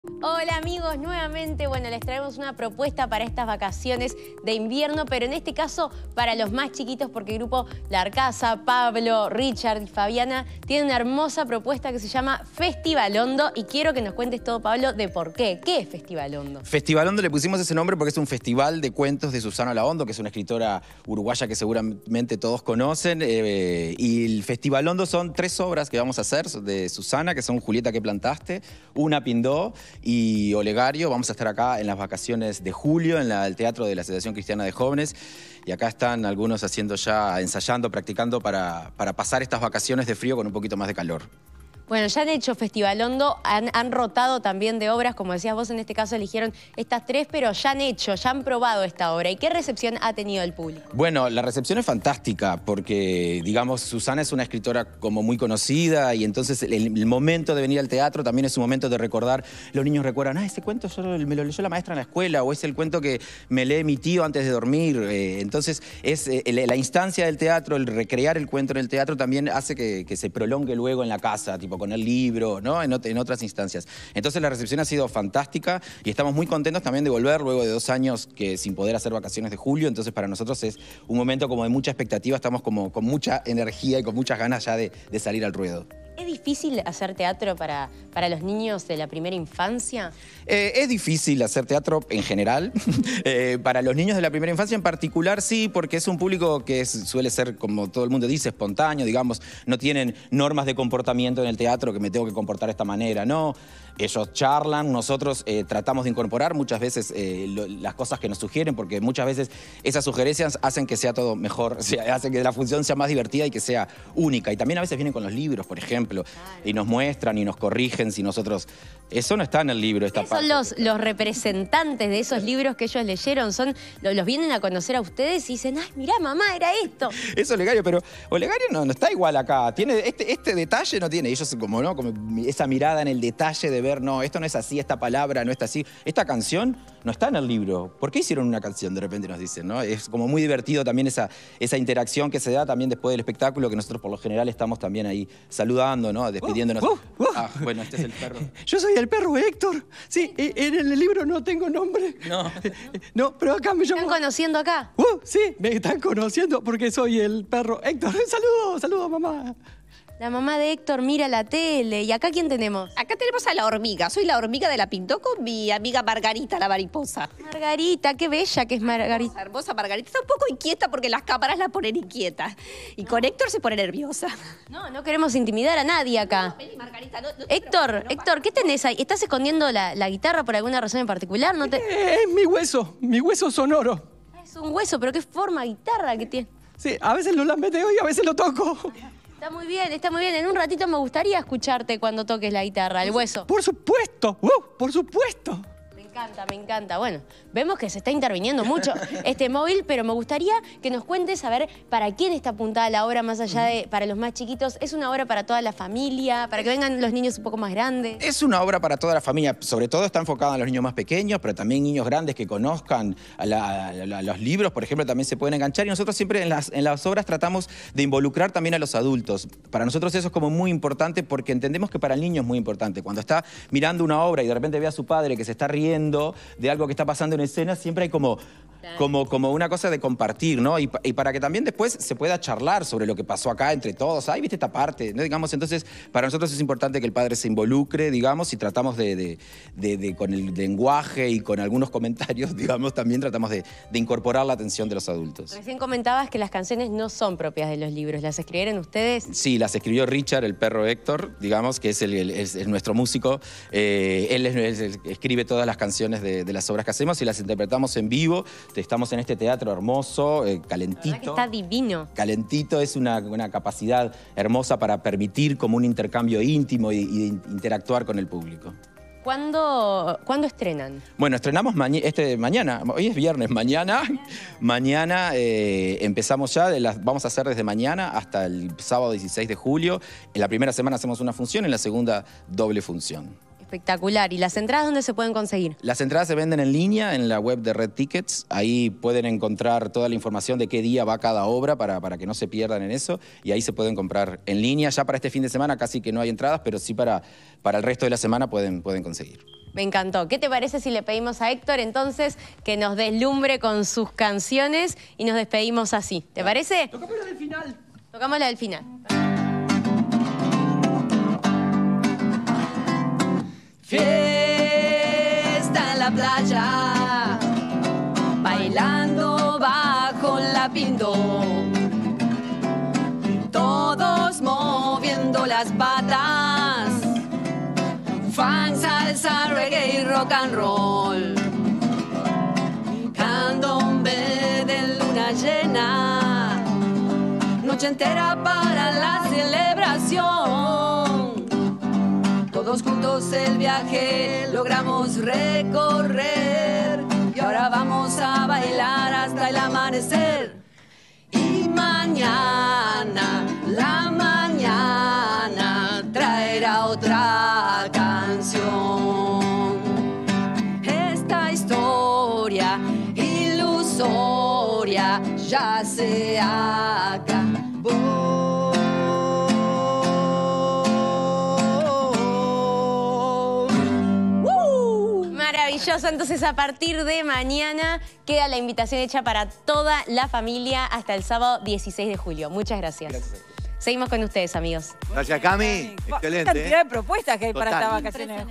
Hola amigos, nuevamente, les traemos una propuesta para estas vacaciones de invierno, pero en este caso para los más chiquitos, porque el grupo La Arcasa, Pablo, Richard y Fabiana tienen una hermosa propuesta que se llama Festivalondo, y quiero que nos cuentes todo, Pablo, de por qué. ¿Qué es Festivalondo? Festivalondo le pusimos ese nombre porque es un festival de cuentos de Susana Laondo, que es una escritora uruguaya que seguramente todos conocen, y el Festivalondo son 3 obras que vamos a hacer de Susana, que son Julieta que plantaste, Una Pindó y Olegario. Vamos a estar acá en las vacaciones de julio en el Teatro de la Asociación Cristiana de Jóvenes, y acá están algunos ensayando, practicando para pasar estas vacaciones de frío con un poquito más de calor. Bueno, ya han hecho Festivalondo, han rotado también de obras, como decías vos, en este caso eligieron estas 3, pero ya han probado esta obra. ¿Y qué recepción ha tenido el público? Bueno, la recepción es fantástica porque, digamos, Susana es una escritora como muy conocida, y entonces el momento de venir al teatro también es un momento de recordar. Los niños recuerdan, ese cuento me lo leyó la maestra en la escuela, o es el cuento que me lee mi tío antes de dormir. Entonces, la instancia del teatro, el recrear el cuento en el teatro también hace que se prolongue luego en la casa, tipo con el libro, ¿no? En otras instancias. Entonces la recepción ha sido fantástica y estamos muy contentos también de volver luego de 2 años sin poder hacer vacaciones de julio. Entonces para nosotros es un momento como de mucha expectativa, estamos como con mucha energía y con muchas ganas ya de salir al ruedo. ¿Es difícil hacer teatro para los niños de la primera infancia? Es difícil hacer teatro en general. Para los niños de la primera infancia en particular sí, porque es un público que suele ser, como todo el mundo dice, espontáneo, digamos. No tienen normas de comportamiento en el teatro, que me tengo que comportar de esta manera, no. Ellos charlan, nosotros tratamos de incorporar muchas veces las cosas que nos sugieren, porque muchas veces esas sugerencias hacen que sea todo mejor, hacen que la función sea más divertida y que sea única. Y también a veces vienen con los libros, por ejemplo, y nos muestran y nos corrigen si nosotros... Eso no está en el libro, esta parte. Son los representantes de esos libros que ellos leyeron, los vienen a conocer a ustedes y dicen, ¡ay, mirá, mamá, era esto! Es Olegario, pero Olegario no está igual acá. Tiene este detalle no tiene. Ellos como esa mirada en el detalle de ver, no, esto no es así, esta palabra no está así. Esta canción no está en el libro. ¿Por qué hicieron una canción? De repente nos dicen, ¿no? Es como muy divertido también esa interacción que se da también después del espectáculo, que nosotros por lo general estamos también ahí saludando, ¿no? Despidiéndonos. Bueno, este es el perro. Yo soy el perro Héctor. Sí, en el libro no tengo nombre. No. No, pero acá me llamo... ¿Están conociendo acá? Sí, me están conociendo porque soy el perro Héctor. Saludos, mamá. La mamá de Héctor mira la tele. ¿Y acá quién tenemos? Acá tenemos a la hormiga. Soy la hormiga de La Pintó con mi amiga Margarita, la mariposa. Margarita, qué bella que es Margarita. Hermosa Margarita. Está un poco inquieta porque las cámaras la ponen inquieta. Y con Héctor se pone nerviosa. No queremos intimidar a nadie acá. Vení, Margarita, Héctor, ¿qué tenés ahí? ¿Estás escondiendo la guitarra por alguna razón en particular? Es mi hueso sonoro. Es un hueso, pero qué forma guitarra que tiene. Sí, a veces lo lambeteo y a veces lo toco. Está muy bien, está muy bien. En un ratito me gustaría escucharte cuando toques la guitarra, el hueso. Por supuesto, por supuesto. Me encanta. Bueno, vemos que se está interviniendo mucho este móvil, pero me gustaría que nos cuentes, a ver, para quién está apuntada la obra, más allá de para los más chiquitos. ¿Es una obra para toda la familia, para que vengan los niños un poco más grandes? Es una obra para toda la familia. Sobre todo está enfocada en los niños más pequeños, pero también niños grandes que conozcan los libros, por ejemplo, también se pueden enganchar. Y nosotros siempre en las obras tratamos de involucrar también a los adultos. Para nosotros eso es como muy importante, porque entendemos que para el niño es muy importante. Cuando está mirando una obra y de repente ve a su padre que se está riendo de algo que está pasando en escena, siempre hay como una cosa de compartir, ¿no? Y para que también después se pueda charlar sobre lo que pasó acá entre todos. Ay, ¿viste esta parte? ¿No? Digamos, entonces, para nosotros es importante que el padre se involucre, digamos, y tratamos con el lenguaje y con algunos comentarios, digamos, también tratamos de incorporar la atención de los adultos. Recién comentabas que las canciones no son propias de los libros. ¿Las escribieron ustedes? Sí, las escribió Richard, el perro Héctor, digamos, que es nuestro músico. Él escribe todas las canciones de las obras que hacemos y las interpretamos en vivo. Estamos en este teatro hermoso, calentito. La verdad que está divino. Calentito, es una capacidad hermosa para permitir como un intercambio íntimo y interactuar con el público. ¿Cuándo estrenan? Bueno, estrenamos mañana. Hoy es viernes, mañana empezamos ya, vamos a hacer desde mañana hasta el sábado 16 de julio. En la primera semana hacemos una función, en la segunda doble función. Espectacular. ¿Y las entradas dónde se pueden conseguir? Las entradas se venden en línea en la web de Red Tickets. Ahí pueden encontrar toda la información de qué día va cada obra para que no se pierdan en eso. Y ahí se pueden comprar en línea. Ya para este fin de semana casi que no hay entradas, pero sí para el resto de la semana pueden conseguir. Me encantó. ¿Qué te parece si le pedimos a Héctor entonces que nos deslumbre con sus canciones y nos despedimos así? ¿Te parece? Tocamos la del final. Tocamos la del final. Fiesta en la playa, bailando bajo la Pinto, todos moviendo las patas, funk, salsa, reggae y rock and roll, candombe de luna llena, noche entera para la celebración. Todos juntos el viaje logramos recorrer y ahora vamos a bailar hasta el amanecer. Y mañana, la mañana traerá otra canción. Esta historia ilusoria ya se acabó. Maravilloso, entonces a partir de mañana queda la invitación hecha para toda la familia hasta el sábado 16 de julio. Muchas gracias. Seguimos con ustedes, amigos. Gracias, Cami. Excelente. Cantidad de propuestas que hay para Total. estas vacaciones.